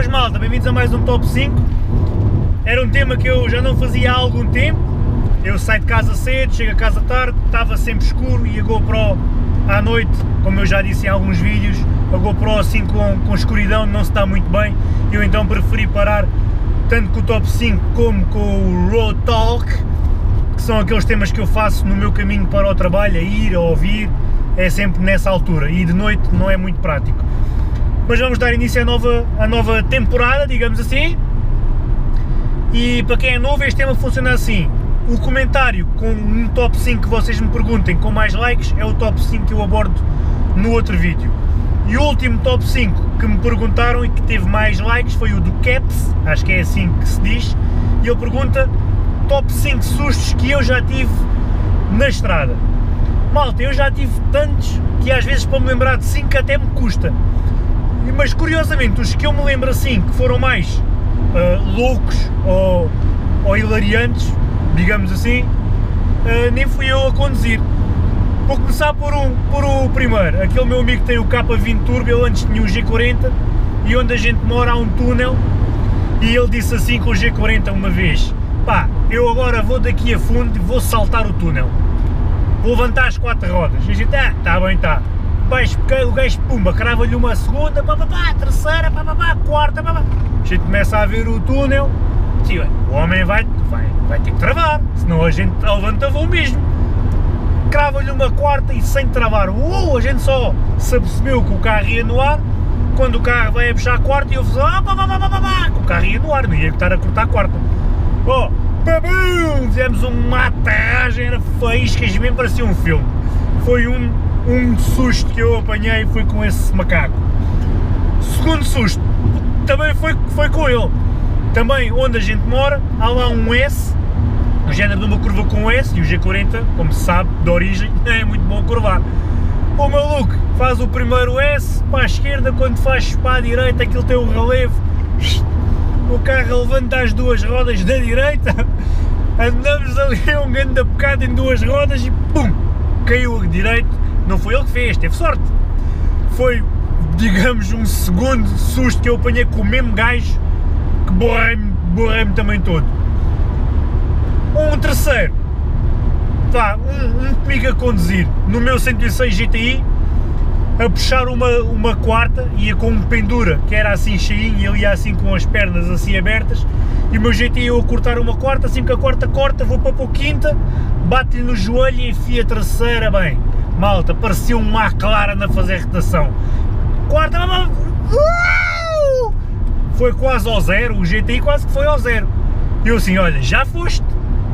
Boas malta, bem-vindos a mais um Top 5. Era um tema que eu já não fazia há algum tempo. Eu saio de casa cedo, chego a casa tarde, estava sempre escuro e a GoPro à noite, como eu já disse em alguns vídeos, a GoPro assim com escuridão não se dá muito bem. Eu então preferi parar tanto com o Top 5 como com o Road Talk, que são aqueles temas que eu faço no meu caminho para o trabalho, a ir, a ouvir, é sempre nessa altura e de noite não é muito prático. Mas vamos dar início à nova temporada, digamos assim, e para quem é novo este tema funciona assim: o comentário com um top 5 que vocês me perguntem com mais likes é o top 5 que eu abordo no outro vídeo. E o último top 5 que me perguntaram e que teve mais likes foi o do Caps, acho que é assim que se diz, e ele pergunta top 5 sustos que eu já tive na estrada. Malta, eu já tive tantos que às vezes para me lembrar de 5 até me custa. Mas curiosamente os que eu me lembro assim, que foram mais loucos ou hilariantes, digamos assim, nem fui eu a conduzir. Vou começar por o primeiro, aquele meu amigo que tem o K20 Turbo. Ele antes tinha o G40 e onde a gente mora há um túnel, e ele disse assim com o G40 uma vez: pá, eu agora vou daqui a fundo e vou saltar o túnel, vou levantar as 4 rodas. E a gente, tá bem, tá. O gajo, pumba, crava-lhe uma segunda, terceira, quarta, a gente começa a ver o túnel, sim, o homem vai ter que travar, senão a gente levanta voo mesmo. Crava-lhe uma quarta e sem travar, a gente só se apercebeu que o carro ia no ar, quando o carro vai a puxar a quarta e eu fiz, que o carro ia no ar, não ia estar a cortar a quarta. Fizemos uma aterragem, era faíscas mesmo, parecia um filme. Foi um susto que eu apanhei, foi com esse macaco. Segundo susto, também foi com ele. Também onde a gente mora, há lá um S, o género de uma curva com S, e o G40, como se sabe, de origem, é muito bom curvar. O maluco faz o primeiro S para a esquerda, quando faz para a direita, aquilo tem um relevo, o carro levanta as 2 rodas da direita, andamos ali um grande bocado em 2 rodas e pum, caiu a direito. Não foi ele que fez, teve sorte. Foi, digamos, um segundo susto que eu apanhei com o mesmo gajo, que borrei-me também todo. Um terceiro, pá, um comigo a conduzir, no meu 106 GTI, a puxar uma quarta, ia com um pendura, que era assim cheinho, e ele ia assim com as pernas assim abertas, e o meu GTI eu a cortar uma quarta, assim que a quarta corta, vou para a quinta, bate-lhe no joelho e enfia a terceira, bem, malta, parecia um McLaren a fazer rotação. Quarta, foi quase ao zero, o GTI quase que foi ao zero. E eu assim, olha, já foste,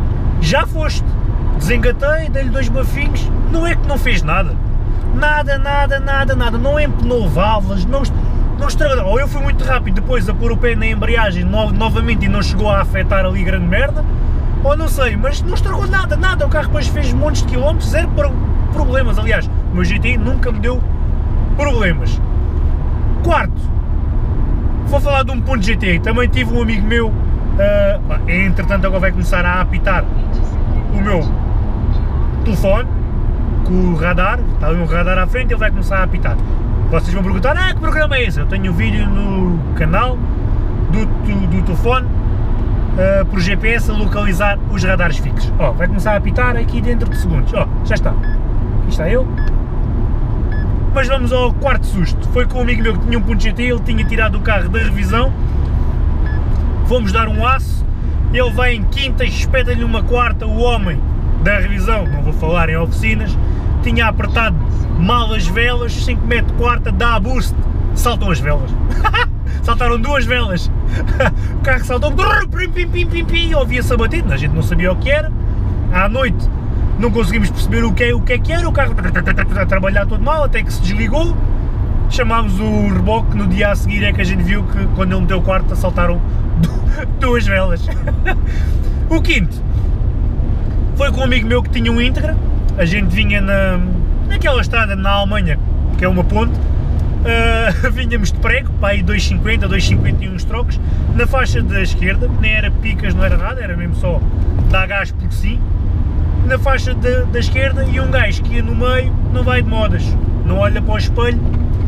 desengatei, dei-lhe 2 bafinhos, não é que não fez nada. Nada, não empenou válvulas, não estragou. Ou eu fui muito rápido depois a pôr o pé na embreagem novamente e não chegou a afetar ali grande merda, ou não sei, mas não estragou nada, o carro depois fez montes de quilómetros, zero problemas. Aliás, o meu GTI nunca me deu problemas. Quarto, vou falar de um ponto GTI, também tive um amigo meu, entretanto agora vai começar a apitar o meu telefone, com o radar, está ali um radar à frente, ele vai começar a apitar. Vocês vão perguntar, que programa é esse? Eu tenho um vídeo no canal do telefone, por GPS a localizar os radares fixos. Vai começar a apitar aqui dentro de segundos. Já está. Aqui está ele. Mas vamos ao quarto susto. Foi com um amigo meu que tinha um ponto GT, ele tinha tirado o carro da revisão, fomos dar um aço, ele vai em quinta e espeta-lhe uma quarta, o homem da revisão, não vou falar em oficinas, tinha apertado mal as velas, 5 metros de quarta, dá a boost, saltam as velas. Saltaram 2 velas. O carro saltou, ouvia-se a bater, a gente não sabia o que era. À noite não conseguimos perceber o que é que era, o carro a trabalhar todo mal, até que se desligou. Chamámos o reboque, no dia a seguir é que a gente viu que quando ele meteu o quarto saltaram 2 velas. O quinto foi com um amigo meu que tinha um Integra, a gente vinha naquela estrada na Alemanha, que é uma ponte, vinhamos de prego, para aí 2,50, 2,51 trocos, na faixa da esquerda, nem era picas, não era nada, era mesmo só dar gás porque sim, na faixa da esquerda, e um gajo que ia no meio, não vai de modas, não olha para o espelho,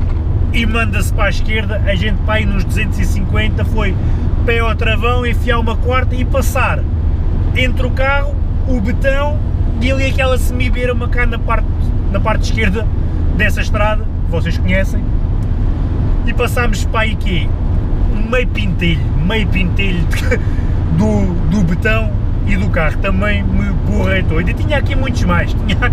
e manda-se para a esquerda, a gente para aí nos 250 foi pé ao travão, enfiar uma quarta e passar entre o carro, o betão e ali aquela semi-beira-uma cá na parte esquerda dessa estrada, que vocês conhecem, e passámos para aí quê? Meio pintelho do betão e do carro, também me borrei todo. E tinha aqui muitos mais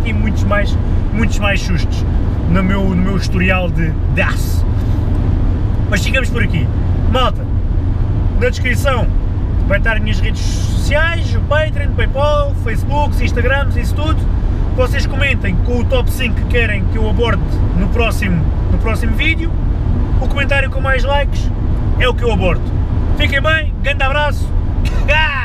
sustos no meu historial de aço. Mas ficamos por aqui. Malta, na descrição vai estar as minhas redes sociais, o Patreon, o Paypal, Facebook, Instagrams, isso tudo. Vocês comentem com o top 5 que querem que eu aborde no próximo vídeo. O comentário com mais likes é o que eu abordo. Fiquem bem, grande abraço.